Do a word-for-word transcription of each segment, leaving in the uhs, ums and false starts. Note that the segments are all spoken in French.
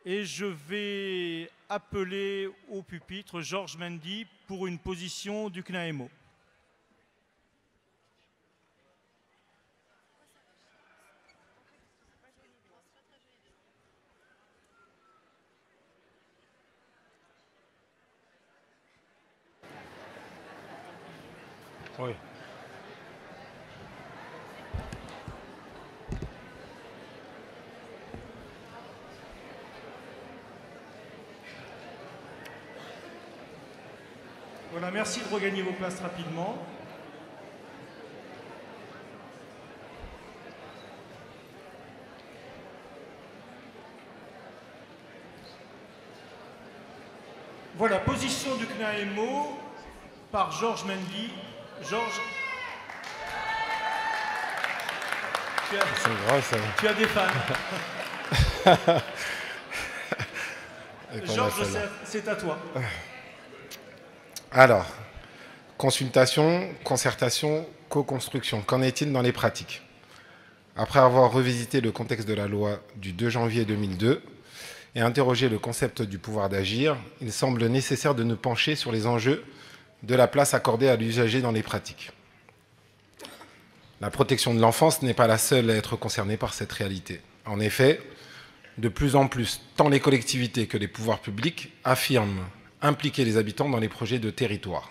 Et je vais appeler au pupitre Georges Mendy pour une position du C N A E M O. Oui. Voilà, merci de regagner vos places rapidement. Voilà, position du C N A E M O par Georges Mendy. Georges, tu as, C'est grave, ça. tu as des fans. Georges, c'est à toi. Alors, consultation, concertation, co-construction. Qu'en est-il dans les pratiques? Après avoir revisité le contexte de la loi du deux janvier deux mille deux et interrogé le concept du pouvoir d'agir, il semble nécessaire de nous pencher sur les enjeux de la place accordée à l'usager dans les pratiques. La protection de l'enfance n'est pas la seule à être concernée par cette réalité. En effet, de plus en plus, tant les collectivités que les pouvoirs publics affirment impliquer les habitants dans les projets de territoire.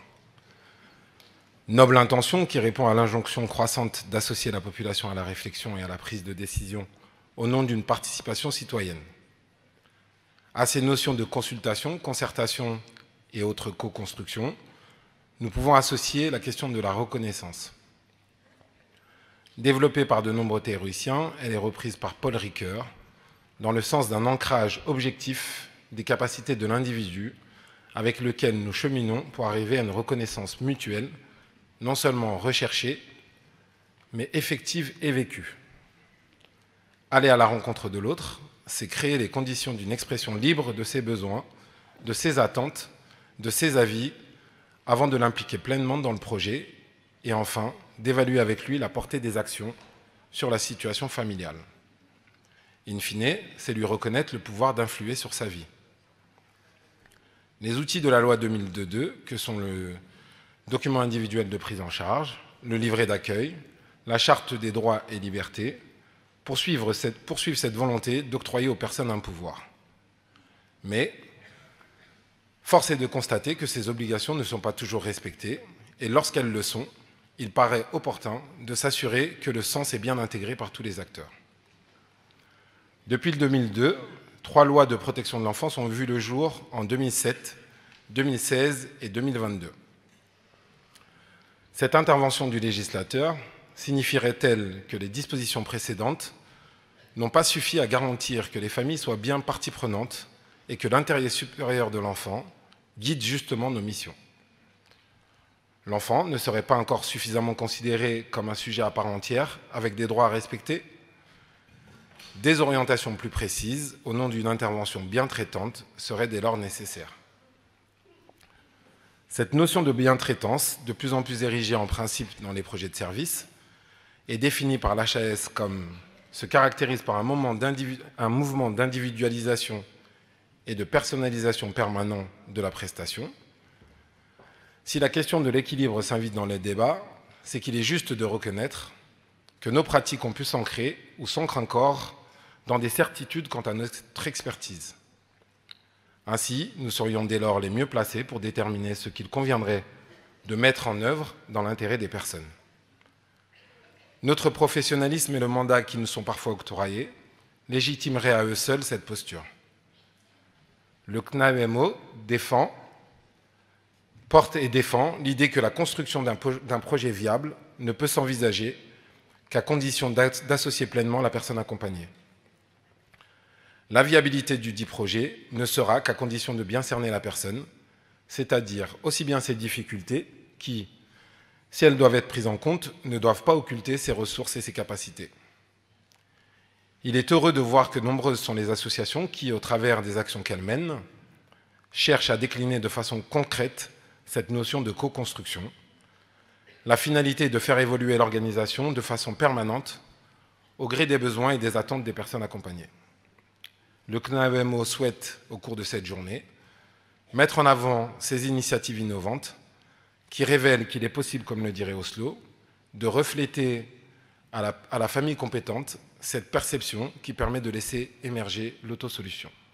Noble intention qui répond à l'injonction croissante d'associer la population à la réflexion et à la prise de décision au nom d'une participation citoyenne. À ces notions de consultation, concertation et autres co-constructions, nous pouvons associer la question de la reconnaissance. Développée par de nombreux théoriciens, elle est reprise par Paul Ricoeur dans le sens d'un ancrage objectif des capacités de l'individu avec lequel nous cheminons pour arriver à une reconnaissance mutuelle, non seulement recherchée, mais effective et vécue. Aller à la rencontre de l'autre, c'est créer les conditions d'une expression libre de ses besoins, de ses attentes, de ses avis, avant de l'impliquer pleinement dans le projet, et enfin, d'évaluer avec lui la portée des actions sur la situation familiale. In fine, c'est lui reconnaître le pouvoir d'influer sur sa vie. Les outils de la loi deux mille deux, que sont le document individuel de prise en charge, le livret d'accueil, la charte des droits et libertés, poursuivre cette, poursuivre cette volonté d'octroyer aux personnes un pouvoir. Mais force est de constater que ces obligations ne sont pas toujours respectées, et lorsqu'elles le sont, il paraît opportun de s'assurer que le sens est bien intégré par tous les acteurs. Depuis le deux mille deux, trois lois de protection de l'enfance ont vu le jour en deux mille sept, deux mille seize et deux mille vingt-deux. Cette intervention du législateur signifierait-elle que les dispositions précédentes n'ont pas suffi à garantir que les familles soient bien partie prenante et que l'intérêt supérieur de l'enfant guide justement nos missions? L'enfant ne serait pas encore suffisamment considéré comme un sujet à part entière, avec des droits à respecter? Des orientations plus précises, au nom d'une intervention bien traitante, seraient dès lors nécessaires. Cette notion de bien-traitance, de plus en plus érigée en principe dans les projets de service, est définie par l'H A S comme se caractérise par un, moment un mouvement d'individualisation et de personnalisation permanent de la prestation. Si la question de l'équilibre s'invite dans les débats, c'est qu'il est juste de reconnaître que nos pratiques ont pu s'ancrer ou s'ancrent encore dans des certitudes quant à notre expertise. Ainsi, nous serions dès lors les mieux placés pour déterminer ce qu'il conviendrait de mettre en œuvre dans l'intérêt des personnes. Notre professionnalisme et le mandat qui nous sont parfois octroyés légitimeraient à eux seuls cette posture. Le C N A E M O défend, porte et défend l'idée que la construction d'un projet viable ne peut s'envisager qu'à condition d'associer pleinement la personne accompagnée. La viabilité du dit projet ne sera qu'à condition de bien cerner la personne, c'est-à-dire aussi bien ses difficultés qui, si elles doivent être prises en compte, ne doivent pas occulter ses ressources et ses capacités. Il est heureux de voir que nombreuses sont les associations qui, au travers des actions qu'elles mènent, cherchent à décliner de façon concrète cette notion de co-construction. La finalité est de faire évoluer l'organisation de façon permanente au gré des besoins et des attentes des personnes accompagnées. Le C N A E M O souhaite, au cours de cette journée, mettre en avant ces initiatives innovantes qui révèlent qu'il est possible, comme le dirait Oslo, de refléter à la, à la famille compétente cette perception qui permet de laisser émerger l'autosolution.